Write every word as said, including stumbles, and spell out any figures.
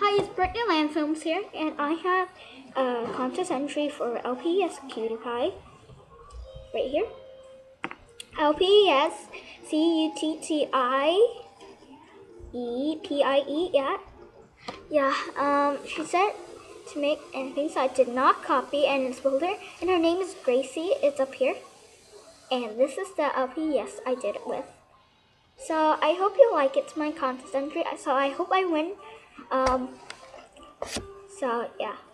guys, Brittany Land Films here, and I have a contest entry for LpsCuttiePie right here. L P S C U T T I E P I E, yeah. Yeah, um, she said to make anything, so I did not copy, and it's folder, and her name is Gracie. It's up here. And this is the L P S I did it with. So I hope you like it. It's my contest entry, so I hope I win. Um, so yeah.